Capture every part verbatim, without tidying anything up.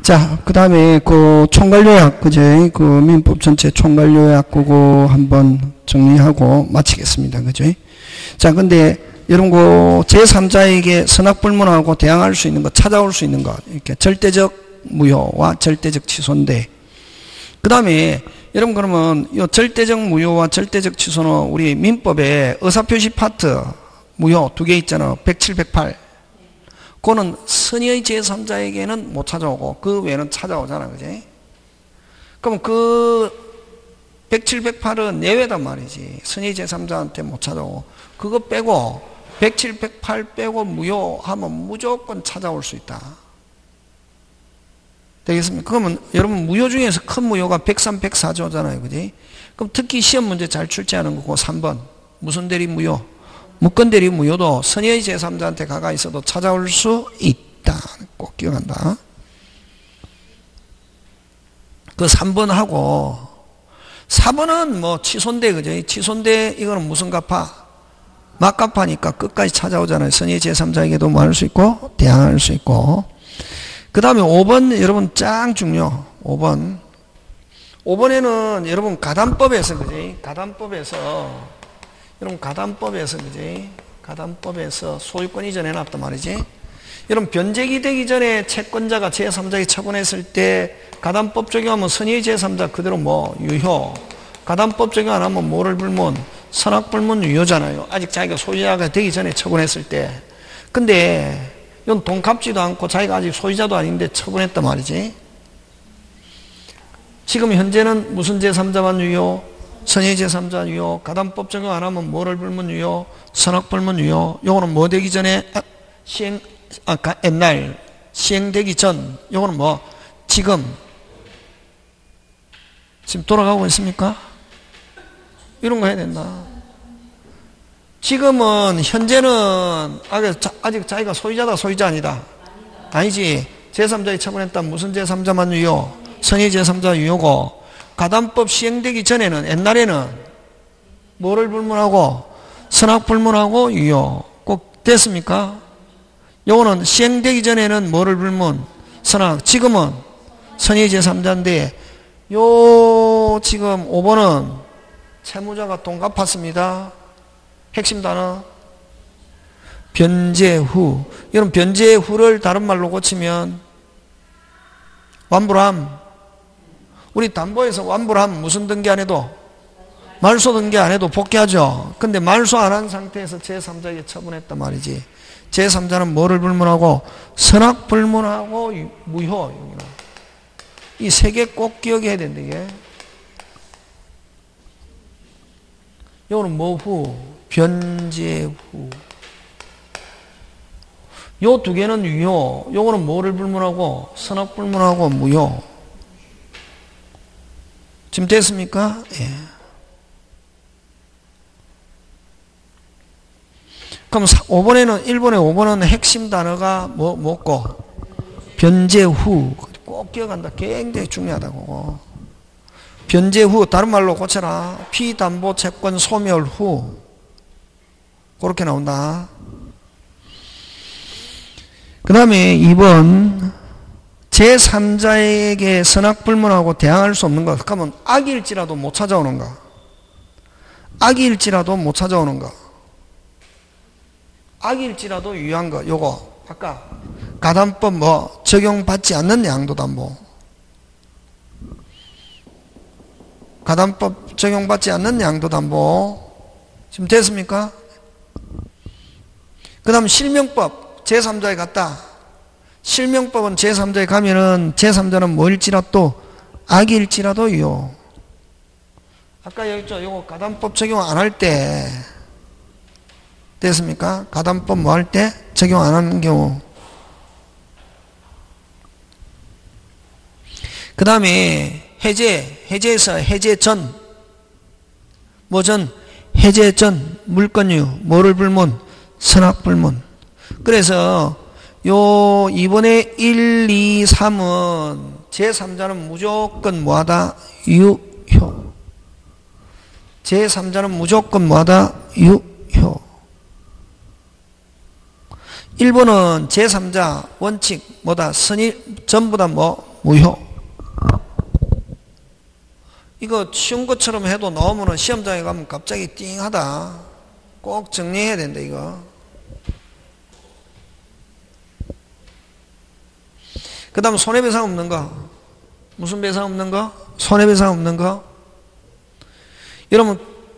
자, 그 다음에 그 총괄요약, 그제? 그 민법 전체 총괄요약 그거 한번 정리하고 마치겠습니다. 그죠? 자, 근데 여러분 그 제삼자에게 선악불문하고 대항할 수 있는 것, 찾아올 수 있는 것, 이렇게 절대적 무효와 절대적 취소인데, 그 다음에 여러분 그러면 이 절대적 무효와 절대적 취소는 우리 민법에 의사표시 파트 무효 두 개 있잖아. 백칠, 백팔. 그거는 선의의 제삼자에게는 못 찾아오고 그 외에는 찾아오잖아. 그지? 그럼 그 백칠, 백팔은 예외단 말이지. 선의의 제삼자한테 못 찾아오고 그거 빼고 백칠, 백팔 빼고 무효하면 무조건 찾아올 수 있다. 되겠습니까? 그러면 여러분 무효 중에서 큰 무효가 백삼, 백사조잖아요. 그지? 그럼 특히 시험 문제 잘 출제하는 거고 삼 번 무슨 대리 무효? 무건 대리 무효도 선의의 제삼자한테 가가 있어도 찾아올 수 있다. 꼭 기억한다. 그 삼 번 하고 사 번은 뭐 취소인데 그죠? 취소인데 이거는 무슨 갚아? 막갚아니까 끝까지 찾아오잖아요. 선의의 제삼자에게도 뭐 할 수 있고 대항할 수 있고. 그 다음에 오 번 여러분 짱 중요. 오 번 오 번에는 여러분 가담법에서 그지? 가담법에서 여러분 가담법에서 그지? 가담법에서 소유권 이전해 놨단 말이지. 여러분 변제기 되기 전에 채권자가 제삼자에게 처분했을 때 가담법 적용하면 선의의 제삼자 그대로 뭐 유효. 가담법 적용 안 하면 뭐를 불문? 선악불문 유효잖아요. 아직 자기가 소유자가 되기 전에 처분했을 때. 근데 이건 돈 갚지도 않고 자기가 아직 소유자도 아닌데 처분했단 말이지. 지금 현재는 무슨 제삼자만 유효? 선의의 제삼자 유효. 가담법 적용 안 하면 뭐를 불문 유효? 선악불문 유효. 요거는 뭐 되기 전에? 아, 시행, 아, 옛날 시행되기 전. 요거는 뭐 지금 지금 돌아가고 있습니까? 이런 거 해야 된다. 지금은 현재는 아직 자기가 소유자다 소유자 아니다? 아니지. 제삼자에 처분했다. 무슨 제삼자만 유효? 선의의 제삼자 유효고 가담법 시행되기 전에는 옛날에는 뭐를 불문하고 선악불문하고 유효. 꼭 됐습니까? 요거는 시행되기 전에는 뭐를 불문? 선악. 지금은 선의의 제삼자인데 요 지금 오 번은 채무자가 돈 갚았습니다. 핵심 단어 변제 후. 여러분 변제 후를 다른 말로 고치면 완불함. 우리 담보에서 완불함 무슨 등기 안 해도? 말소 등기 안 해도 복귀하죠. 근데 말소 안 한 상태에서 제삼자에게 처분했단 말이지. 제삼자는 뭐를 불문하고? 선악불문하고 무효. 이 세 개 꼭 기억해야 된다. 이게 요거는 뭐 후? 변제 후. 요 두 개는 유효. 요거는 뭐를 불문하고? 선악불문하고 무효. 지금 됐습니까? 예. 그럼 오 번에는 일 번에 오 번은 핵심 단어가 뭐 뭐고? 변제 후. 꼭 기억한다. 굉장히 중요하다고. 변제 후 다른 말로 고쳐라. 피담보 채권 소멸 후. 그렇게 나온다. 그 다음에 이 번 제삼자에게 선악불문하고 대항할 수 없는 것. 그러면 악일지라도 못 찾아오는 거. 악일지라도 못 찾아오는 거. 악일지라도 유효한 거. 요거 아까 가담법 뭐 적용받지 않는 양도담보. 가담법 적용받지 않는 양도담보. 지금 됐습니까? 그 다음 실명법 제삼자에 갔다. 실명법은 제삼자에 가면은 제삼자는 뭐일지라도 악일지라도 유효. 아까 여기 있죠. 요거 가담법 적용 안 할 때 됐습니까? 가담법 뭐 할 때 적용 안 하는 경우. 그 다음에 해제, 해제에서 해제 전, 뭐 전? 해제 전, 물권유, 뭐를 불문? 선악불문. 그래서 요 이번에 일, 이, 삼은 제삼자는 무조건 뭐하다? 유효. 제삼자는 무조건 뭐하다? 유효. 일 번은 제삼자 원칙 뭐다? 선의 전부 다 뭐? 무효. 이거 쉬운 것처럼 해도 나오면은 시험장에 가면 갑자기 띵하다. 꼭 정리해야 된다, 이거. 그 다음 손해배상 없는 거. 무슨 배상 없는 거? 손해배상 없는 거. 여러분,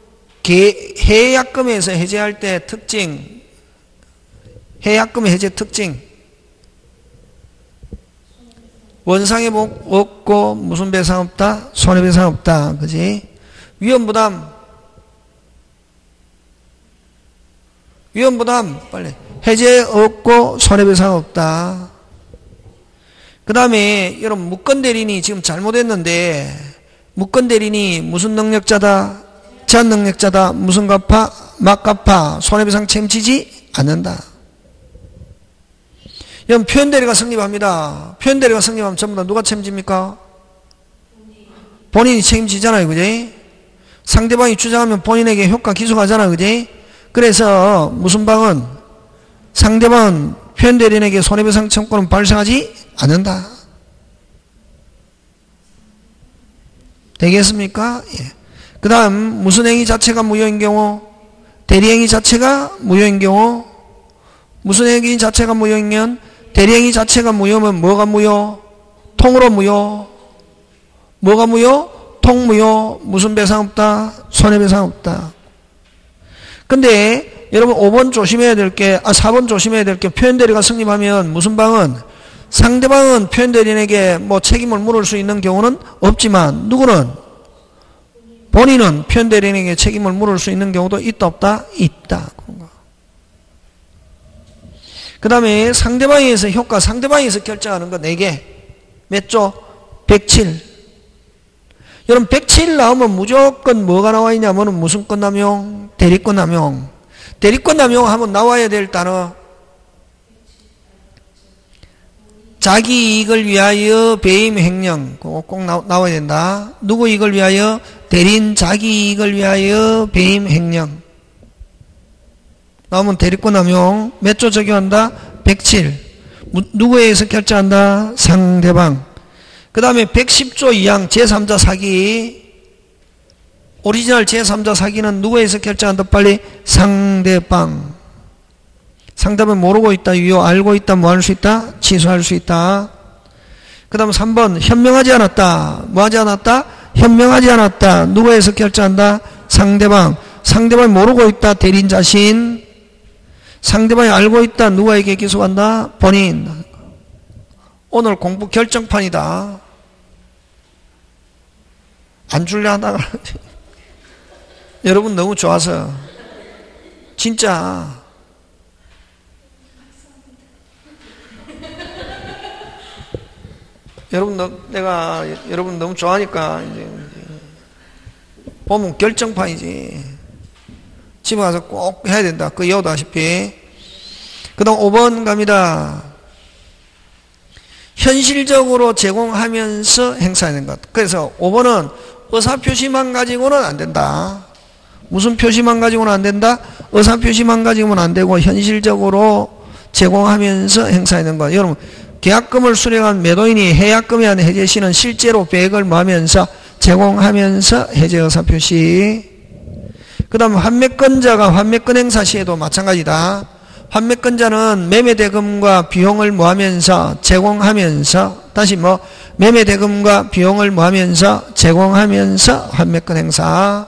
해약금에서 해제할 때 특징, 해약금 해제 특징. 원상회복 없고 무슨 배상 없다? 손해배상 없다. 그지? 위험부담. 위험부담. 빨리. 해제 없고 손해배상 없다. 그 다음에 여러분 무건대리인이 지금 잘못했는데 무건대리인이 무슨 능력자다? 제한 능력자다. 무슨 갚아? 막 갚아. 손해배상 책임지지 않는다. 여러분 표현대리가 성립합니다. 표현대리가 성립하면 전부 다 누가 책임집니까? 본인이 책임지잖아요. 그지? 상대방이 주장하면 본인에게 효과 기소하잖아. 그지? 그래서 무슨 방은 상대방은 표현대리인에게 손해배상 청구권은 발생하지 않는다. 되겠습니까? 예. 그 다음 무슨 행위 자체가 무효인 경우? 대리행위 자체가 무효인 경우. 무슨 행위 자체가 무효이면 대리행위 자체가 무효면 뭐가 무효? 통으로 무효. 뭐가 무효? 통 무효. 무슨 배상 없다? 손해배상 없다. 근데 여러분 오 번 조심해야 될 게, 아 사 번 조심해야 될 게 표현대리가 성립하면 무슨 방은 상대방은 표현대리인에게 뭐 책임을 물을 수 있는 경우는 없지만 누구는? 본인은 표현대리인에게 책임을 물을 수 있는 경우도 있다 없다? 있다. 그 다음에 상대방에 의해서 효과, 상대방에 의해서 결정하는 거 네 개. 몇 조? 백칠. 여러분 백칠 나오면 무조건 뭐가 나와 있냐면 무슨 건 남용? 대리권 남용. 대리권 남용 하면 나와야 될 단어 자기 이익을 위하여 배임 횡령. 그거 꼭 나와야 된다. 누구 이익을 위하여? 대리인 자기 이익을 위하여 배임 횡령. 나오면 대리권 남용. 몇 조 적용한다? 백칠. 누구에 의해서 결정한다? 상대방. 그 다음에 백십 조 이항 제삼자 사기. 오리지널 제삼자 사기는 누구에 의해서 결정한다? 빨리 상대방. 상대방이 모르고 있다, 유효, 알고 있다, 뭐 할 수 있다? 취소할 수 있다. 그 다음 삼 번 현명하지 않았다. 뭐 하지 않았다? 현명하지 않았다. 누구에 의해서 결정한다? 상대방. 상대방이 모르고 있다, 대리인 자신. 상대방이 알고 있다, 누구에게 기소한다? 본인. 오늘 공부 결정판이다. 안 줄래 하다가 여러분 너무 좋아서 진짜 여러분 너, 내가 여러분 너무 좋아하니까 이제 보면 결정판이지. 집에 가서 꼭 해야 된다. 그 여우다시피. 그 다음 오 번 갑니다. 현실적으로 제공하면서 행사하는 것. 그래서 오 번은 의사표시만 가지고는 안 된다. 무슨 표시만 가지고는 안 된다? 의사표시만 가지고는 안 되고 현실적으로 제공하면서 행사하는 것. 여러분 계약금을 수령한 매도인이 해약금에 대한 해제 시는 실제로 배액을 모으면서 제공하면서 해제 의사표시. 그 다음 환매권자가 환매권 행사 시에도 마찬가지다. 환매권자는 매매대금과 비용을 모으면서 제공하면서, 다시 뭐 매매대금과 비용을 모으면서 제공하면서 환매권 행사.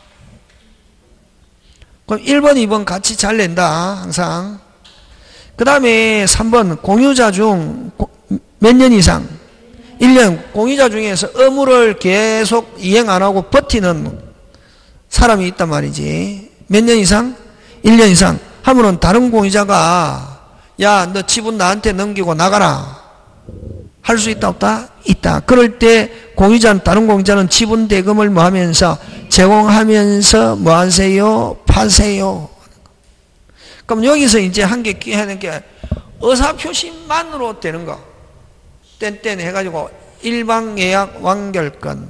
그럼 일 번, 이 번 같이 잘 낸다 항상. 그 다음에 삼 번 공유자 중 몇 년 이상, 일 년 공유자 중에서 의무를 계속 이행 안 하고 버티는 사람이 있단 말이지. 몇 년 이상? 일 년 이상 하면은 다른 공유자가 야, 너 지분 나한테 넘기고 나가라 할 수 있다 없다? 있다. 그럴 때 공유자는, 다른 공유자는 지분 대금을 뭐 하면서 제공하면서 뭐 하세요? 파세요. 그럼 여기서 이제 한 개 하는 게 의사표시만으로 되는 거. 땐땐 해가지고 일방예약 완결권.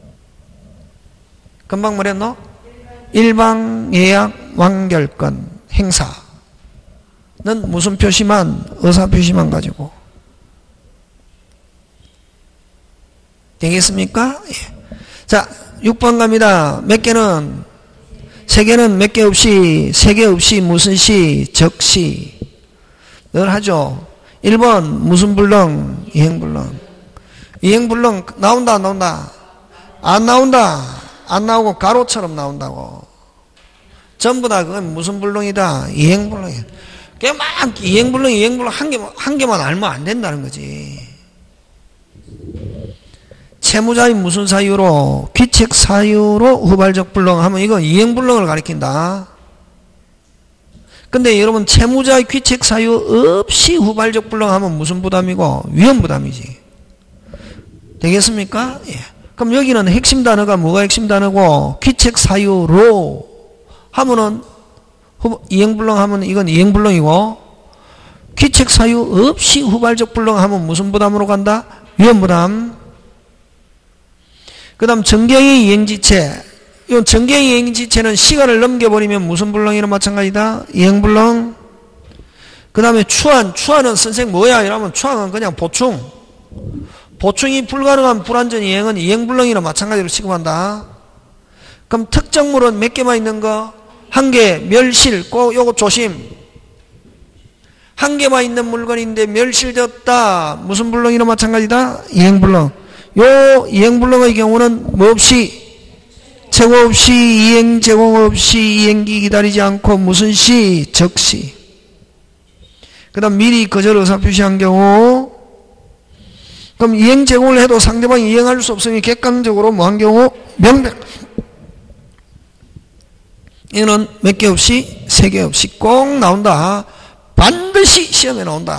금방 뭐랬노? 일방예약 완결권 행사는 무슨 표시만? 의사표시만 가지고. 되겠습니까? 예. 자, 육 번 갑니다. 몇 개는? 세 개는 몇 개 없이, 세 개 없이 무슨 시? 적시. 늘 하죠. 일 번 무슨 불능? 이행불능. 이행불능 나온다 안 나온다? 안 나온다. 안 나오고 가로처럼 나온다고. 전부 다 그건 무슨 불능이다? 이행불능이야. 그냥 막 이행불능 이행불능 한 개만, 한 개만 알면 안 된다는 거지. 채무자의 무슨 사유로? 귀책 사유로 후발적 불능 하면 이건 이행불능을 가리킨다. 근데 여러분 채무자의 귀책 사유 없이 후발적 불능 하면 무슨 부담이고? 위험부담이지. 되겠습니까? 예. 그럼 여기는 핵심 단어가 뭐가 핵심 단어고? 귀책 사유로 하면은 후, 이행불능 하면 이건 이행불능이고, 귀책 사유 없이 후발적 불능 하면 무슨 부담으로 간다? 위험부담. 그 다음 정경의 이행지체. 이 정경의 이행지체는 시간을 넘겨버리면 무슨 불능이나 마찬가지다? 이행불능. 그 다음에 추한. 추한은 선생 뭐야? 이러면 추한은 그냥 보충. 보충이 불가능한 불완전 이행은 이행불능이나 마찬가지로 취급한다. 그럼 특정물은 몇 개만 있는 거? 한 개, 멸실. 꼭 요거 조심. 한 개만 있는 물건인데 멸실되었다. 무슨 불능이나 마찬가지다? 이행불능. 요 이행불능의 경우는 뭐 없이? 최고 없이, 이행 제공 없이, 이행기 기다리지 않고 무슨 시? 적시. 그 다음 미리 거절 의사 표시한 경우. 그럼 이행 제공을 해도 상대방이 이행할 수 없으니 객관적으로 뭐 한 경우? 명백. 이거는 몇 개 없이? 세 개 없이 꼭 나온다. 반드시 시험에 나온다.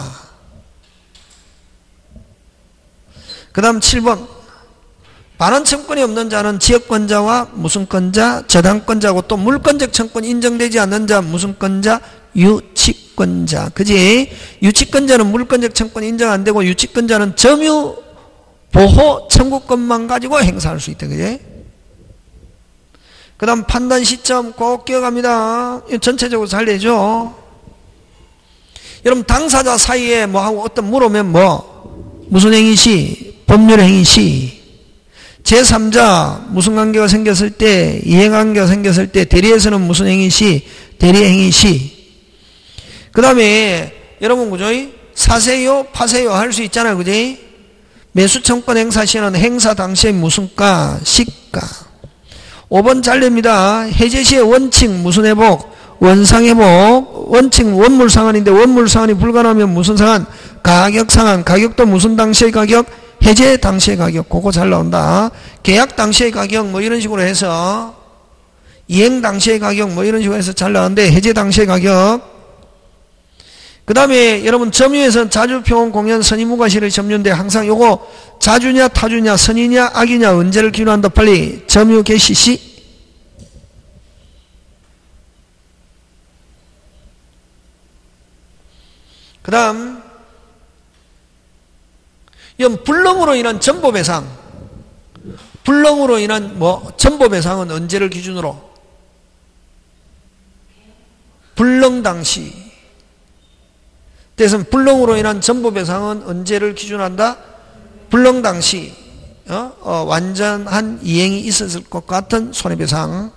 그 다음 칠 번. 반환청권이 없는 자는 지역권자와 무슨 권자? 저당권자고 또 물권적 청권이 인정되지 않는 자 무슨 권자? 유치권자. 그지? 유치권자는 물권적 청권이 인정 안 되고 유치권자는 점유 보호 청구권만 가지고 행사할 수 있다. 그지? 그 다음 판단 시점 꼭 기억합니다. 전체적으로 잘 내죠. 여러분 당사자 사이에 뭐하고 어떤 물으면 뭐 무슨 행위시? 법률 행위시. 제삼자 무슨 관계가 생겼을 때? 이행관계가 생겼을 때 대리에서는 무슨 행위시? 대리행위시. 그 다음에 여러분 그죠? 사세요 파세요 할 수 있잖아요. 그지? 매수청권 행사 시에는 행사 당시에 무슨 가? 시가. 오 번 잘립니다. 해제 시의 원칙 무슨 회복? 원상회복. 원칙 원물상환인데 원물상환이 불가능하면 무슨 상환? 가격상환. 가격도 무슨 당시의 가격? 해제 당시의 가격. 그거 잘 나온다. 계약 당시의 가격 뭐 이런 식으로 해서 이행 당시의 가격 뭐 이런 식으로 해서 잘 나오는데 해제 당시의 가격. 그 다음에 여러분 점유에서는 자주평온 공연 선의무과실의 점유인데 항상 요거 자주냐 타주냐 선의냐 악이냐 언제를 기준한다. 빨리 점유 개시 시. 그 다음 이건 불능으로 인한 전보배상. 불능으로 인한 뭐 전보배상은 언제를 기준으로? 불능 당시. 그래서 불능으로 인한 전보배상은 언제를 기준한다? 불능 당시. 어? 어, 완전한 이행이 있었을 것 같은 손해배상.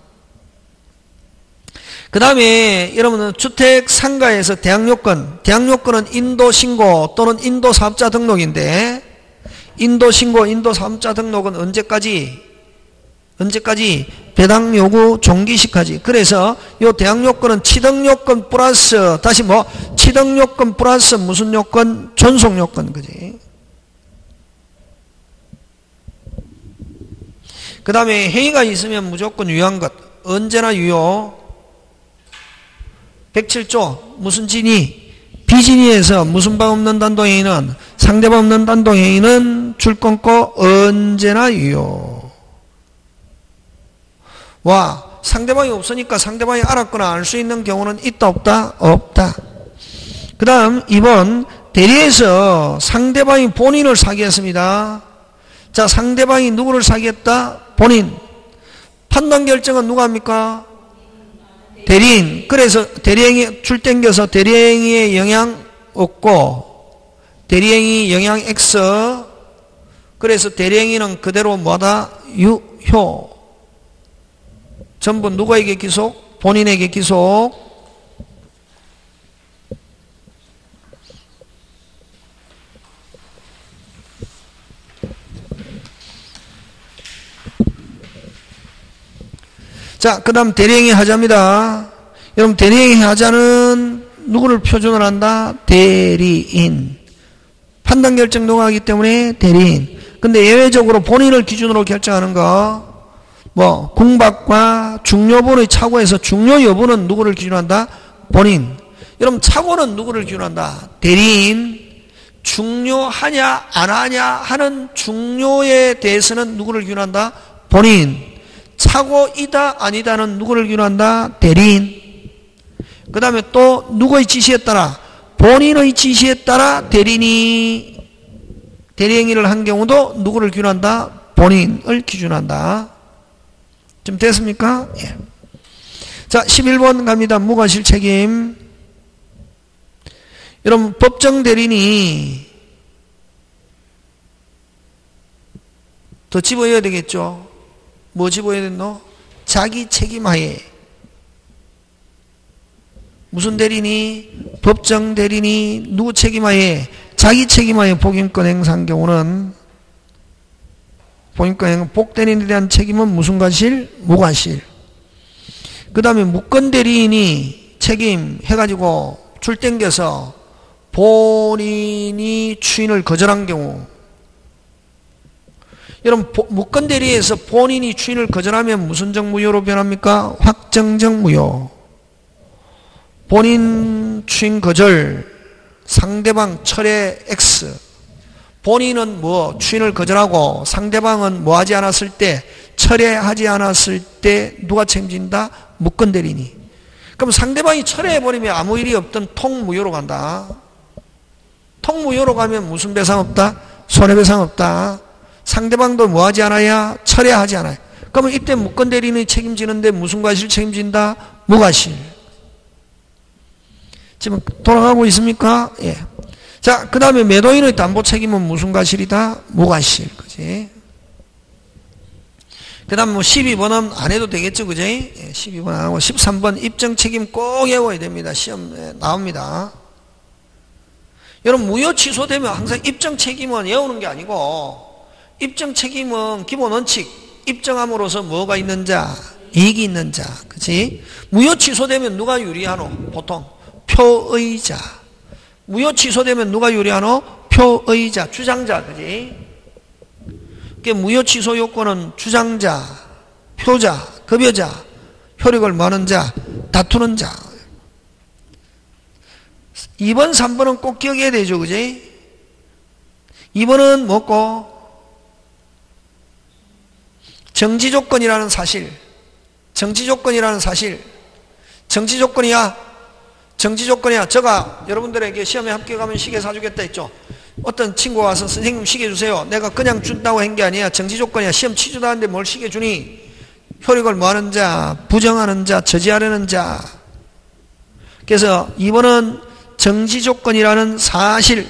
그 다음에 여러분은 주택 상가에서 대항요건. 대항요건은 인도신고 또는 인도사업자 등록인데 인도신고, 인도사업자 등록은 언제까지? 언제까지? 배당요구 종기시까지. 그래서 요 대항요건은 취득요건 플러스 다시 뭐 취득요건 플러스 무슨 요건? 존속요건. 그지? 그 다음에 행위가 있으면 무조건 유효한 것. 언제나 유효. 백칠 조 무슨 진위? 비진위에서 무슨 바 없는 단독행위는 상대방 없는 단독행위는 줄 끊고 언제나 유효. 와, 상대방이 없으니까 상대방이 알았거나 알 수 있는 경우는 있다 없다? 없다. 그 다음 이 번 대리에서 상대방이 본인을 사기했습니다. 자, 상대방이 누구를 사기했다? 본인. 판단 결정은 누가 합니까? 대리인. 그래서 대리행위 줄 땡겨서 대리행위에 영향 없고 대리행위 영향 X 그래서 대량이는 그대로 뭐다? 유효. 전부 누구에게 기속? 본인에게 기속. 자, 그 다음 대량의 하자입니다. 여러분, 대량의 하자는 누구를 표준을 한다? 대리인. 판단 결정 노하기 때문에 대리인. 근데 예외적으로 본인을 기준으로 결정하는 거, 뭐, 궁박과 중요본의 착오에서 중요 여부는 누구를 기준으로 한다? 본인. 여러분, 착오는 누구를 기준으로 한다? 대리인. 중요하냐, 안 하냐 하는 중요에 대해서는 누구를 기준으로 한다? 본인. 착오이다 아니다는 누구를 기준한다? 대리인. 그 다음에 또 누구의 지시에 따라? 본인의 지시에 따라 대리인이 대리행위를 한 경우도 누구를 기준한다? 본인을 기준한다. 좀 됐습니까? 예. 자, 십일 번 갑니다. 무과실 책임. 여러분, 법정 대리인이 더 집어야 되겠죠? 뭐 집어야 됐노? 자기 책임하에. 무슨 대리니? 법정 대리니 누구 책임하에? 자기 책임하에 복인권 행사한 경우는 복인권 행사, 복대리인에 대한 책임은 무슨 과실? 무과실. 그 다음에 무권 대리인이 책임 해가지고 줄 땡겨서 본인이 추인을 거절한 경우, 여러분, 무권 대리에서 본인이 추인을 거절하면 무슨 적 무효로 변합니까? 확정적 무효. 본인 추인 거절, 상대방 철회 X. 본인은 뭐 추인을 거절하고 상대방은 뭐 하지 않았을 때, 철회하지 않았을 때 누가 책임진다? 무권 대리인이. 그럼 상대방이 철회해버리면 아무 일이 없던 통무효로 간다. 통무효로 가면 무슨 배상 없다? 손해배상 없다. 상대방도 뭐 하지 않아야? 철회하지 않아요. 그러면 이때 무권 대리인이 책임지는데 무슨 과실 책임진다? 무과실. 지금 돌아가고 있습니까? 예. 자, 그 다음에 매도인의 담보 책임은 무슨 과실이다? 무과실. 그지? 그 다음 뭐 십이 번은 안 해도 되겠죠? 그지? 예, 십이 번 안 하고 십삼 번 입증 책임 꼭 외워야 됩니다. 시험에 나옵니다. 여러분, 무효 취소되면 항상 입증 책임은 외우는 게 아니고, 입증 책임은 기본 원칙, 입증함으로써 뭐가 있는 자? 이익이 있는 자. 그치? 무효 취소되면 누가 유리하노? 보통 표의자. 무효 취소되면 누가 유리하노? 표의자, 주장자. 그치? 그러니까 무효 취소 요건은 주장자, 표자, 급여자, 효력을 뭐하는 자, 다투는 자. 이 번, 삼 번은 꼭 기억해야 되죠. 그치? 이 번은 뭐고? 정지조건이라는 사실. 정지조건이라는 사실. 정지조건이야. 정지조건이야. 제가 여러분들에게 시험에 합격하면 시계 사주겠다 했죠. 어떤 친구가 와서 선생님 시계 주세요. 내가 그냥 준다고 한 게 아니야. 정지조건이야. 시험 치지도 않는데 뭘 시계 주니? 효력을 뭐하는 자, 부정하는 자, 저지하려는 자. 그래서 이 번은 정지조건이라는 사실.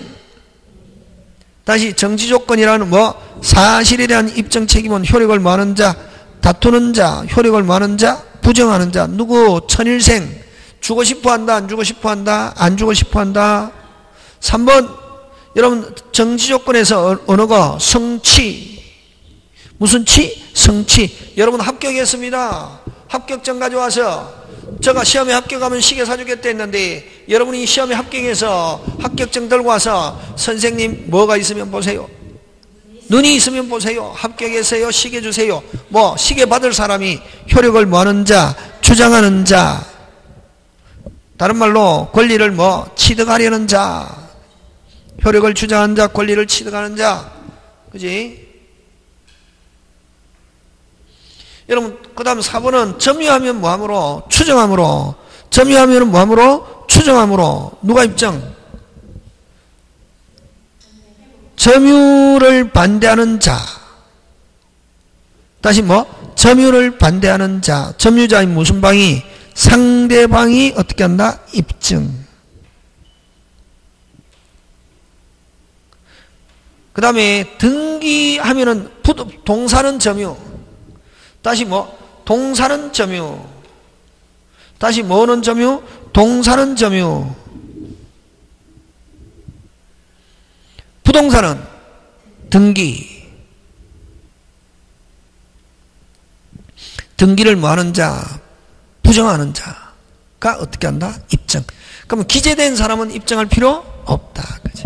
다시 정지조건이라는 뭐? 사실에 대한 입증 책임은 효력을 뭐하는 자, 다투는 자, 효력을 뭐하는 자, 부정하는 자. 누구? 천일생. 주고 싶어 한다, 안 주고 싶어 한다, 안 주고 싶어 한다. 삼 번, 여러분, 정지조건에서 어느 거? 성취. 무슨 치? 성취. 여러분 합격했습니다. 합격증 가져와서 제가 시험에 합격하면 시계 사주겠다 했는데, 여러분이 시험에 합격해서 합격증 들고 와서 선생님 뭐가 있으면 보세요. 눈이 있으면 보세요. 합격했어요. 시계 주세요. 뭐 시계 받을 사람이 효력을 뭐하는 자, 주장하는 자. 다른 말로 권리를 뭐 취득하려는 자. 효력을 주장하는 자, 권리를 취득하는 자. 그지? 여러분, 그 다음 사 번은 점유하면 뭐함으로? 추정함으로. 점유하면 뭐함으로? 추정함으로. 누가 입증? 점유를 반대하는 자. 다시 뭐? 점유를 반대하는 자. 점유자의 무슨 방이? 상대방이 어떻게 한다? 입증. 그 다음에 등기 하면은 동사는 점유. 다시 뭐? 동사는 점유. 다시 뭐는 점유? 동사는 점유. 부동산은 등기. 등기를 뭐 하는 자? 부정하는 자가 어떻게 한다? 입증. 그러면 기재된 사람은 입증할 필요 없다. 그치?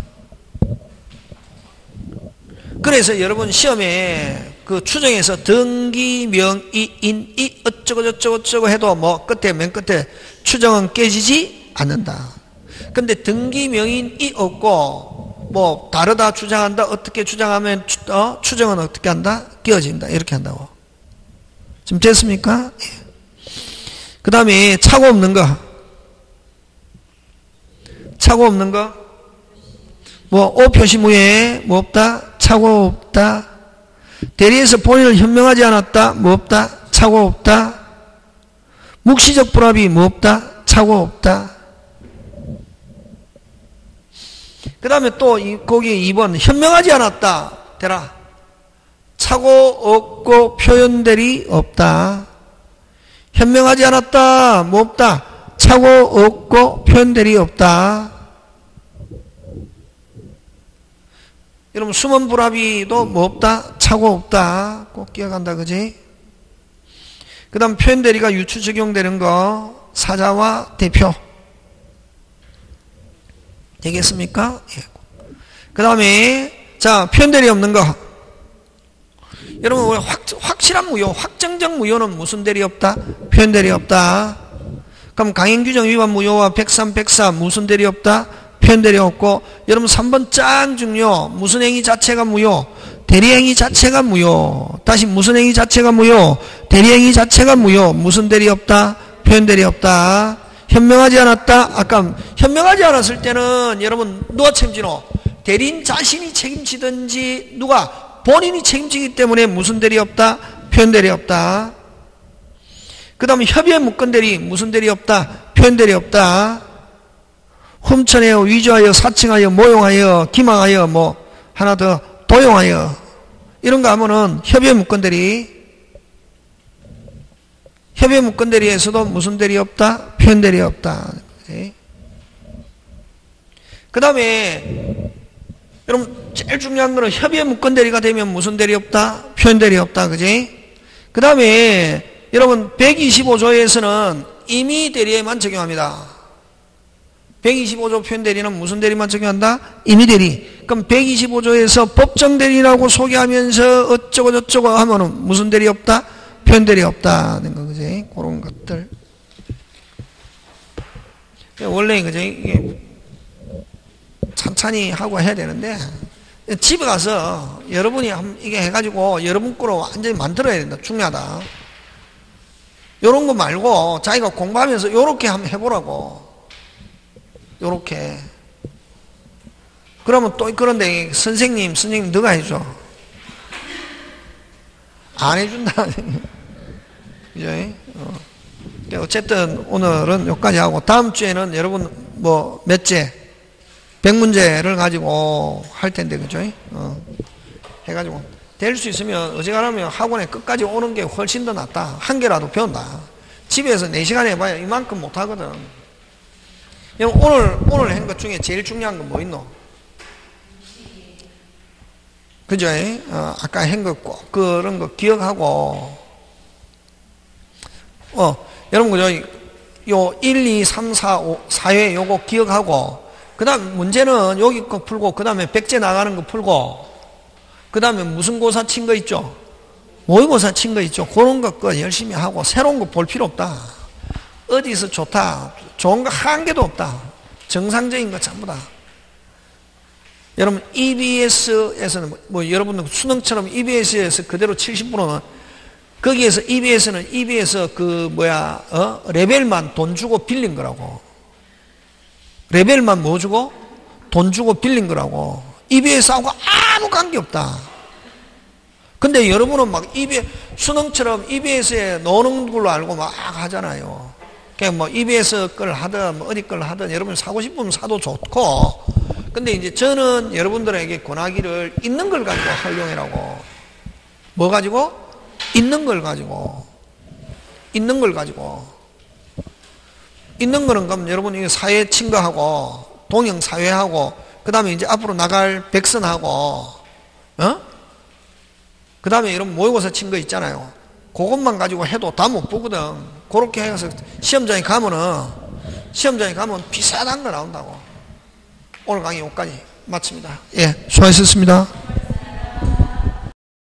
그래서 여러분 시험에 그 추정에서 등기, 명의, 인이 어쩌고 저쩌고 저쩌고 해도 뭐 끝에 맨 끝에 추정은 깨지지 않는다. 근데 등기, 명의인이 없고 뭐 다르다 주장한다 어떻게 주장하면 추, 어? 추정은 어떻게 한다? 깨어진다. 이렇게 한다고. 지금 됐습니까? 예. 그 다음에 착오 없는 거. 착오 없는 거. 뭐 오표시무예 뭐 없다? 착오 없다. 대리에서 본인을 현명하지 않았다. 뭐 없다? 착오 없다. 묵시적 불합이 뭐 없다? 착오 없다. 그 다음에 또 거기 이 번 현명하지 않았다. 되라. 착오 없고 표현들이 없다. 현명하지 않았다. 뭐 없다? 착오 없고 표현들이 없다. 여러분 숨은 불합의도 뭐 없다? 착오 없다. 꼭 기억한다. 그지? 그 다음 표현대리가 유추 적용되는 거 사자와 대표 되겠습니까? 예. 그 다음에 자 표현대리 없는 거 여러분 확, 확실한 무효 확정적 무효는 무슨 대리 없다? 표현대리 없다. 그럼 강행규정 위반 무효와 백삼, 백사 무슨 대리 없다? 표현대리 없고 여러분 삼 번 짱 중요. 무슨 행위 자체가 무효? 대리행위 자체가 무효. 다시 무슨 행위 자체가 무효? 대리행위 자체가 무효. 무슨 대리 없다? 표현대리 없다. 현명하지 않았다? 아까 현명하지 않았을 때는 여러분 누가 책임지노? 대리인 자신이 책임지든지 누가 본인이 책임지기 때문에 무슨 대리 없다? 표현대리 없다. 그 다음에 협의에 묶은 대리 무슨 대리 없다? 표현대리 없다. 훔쳐내어 위조하여 사칭하여 모용하여 기망하여 뭐 하나 더 도용하여 이런 거 하면은 협의에 묶은 대리 협의에 묶은 대리에서도 무슨 대리 없다? 표현대리 없다. 그 다음에 여러분 제일 중요한 거는 협의에 묶은 대리가 되면 무슨 대리 없다? 표현대리 없다. 그지? 그 다음에 여러분 백이십오 조에서는 임의 대리에만 적용합니다. 백이십오 조 표현대리는 무슨 대리만 적용한다? 임의대리. 그럼 백이십오 조에서 법정대리라고 소개하면서 어쩌고 저쩌고 하면은 무슨 대리 없다? 표현대리 없다는 거, 그지? 그런 것들. 원래, 그지? 이게 찬찬히 하고 해야 되는데, 집에 가서 여러분이 이게 해가지고 여러분 거로 완전히 만들어야 된다. 중요하다. 요런 거 말고 자기가 공부하면서 요렇게 한번 해보라고. 요렇게. 그러면 또 그런데 선생님, 선생님 너가 해줘. 안 해준다. 그죠? 어. 어쨌든 오늘은 여기까지 하고 다음 주에는 여러분 뭐 몇째? 백 문제를 가지고 할 텐데, 그죠? 어. 해가지고 될 수 있으면 어지간하면 학원에 끝까지 오는 게 훨씬 더 낫다. 한 개라도 배운다. 집에서 네 시간 해봐야 이만큼 못하거든. 오늘, 오늘 한 것 중에 제일 중요한 건 뭐 있노? 그죠? 어, 아까 한 거 꼭 그런 거 기억하고, 어, 여러분, 그죠? 요 일, 이, 삼, 사, 오, 사 회 요거 기억하고, 그 다음 문제는 여기 거 풀고, 그 다음에 백제 나가는 거 풀고, 그 다음에 무슨 고사 친 거 있죠? 모의고사 친 거 있죠? 그런 거 열심히 하고, 새로운 거 볼 필요 없다. 어디서 좋다. 좋은 거 한 개도 없다. 정상적인 거 전부 다. 여러분 이비에스에서는 뭐, 뭐 여러분들 수능처럼 이비에스에서 그대로 칠십 분은 거기에서 이비에스는 이비에스 그 뭐야 어? 레벨만 돈 주고 빌린 거라고. 레벨만 뭐 주고? 돈 주고 빌린 거라고. 이비에스하고 아무 관계 없다. 근데 여러분은 막 이비에스 수능처럼 이비에스에 노는 걸로 알고 막 하잖아요. 뭐 이비에스 걸 하든 뭐 어디 걸 하든 여러분 사고 싶으면 사도 좋고 근데 이제 저는 여러분들에게 권하기를 있는 걸 가지고 활용해라고. 뭐 가지고? 있는 걸 가지고. 있는 걸 가지고. 있는 거는 그럼 여러분 이게 사회 친거하고 동영 사회하고 그 다음에 이제 앞으로 나갈 백선하고 어? 그 다음에 여러분 모의고사 친 거 있잖아요. 그것만 가지고 해도 다 못 보거든. 그렇게 해서 시험장에 가면은 시험장에 가면 비슷한 거 나온다고. 오늘 강의 여기까지 마칩니다. 예, 수고하셨습니다.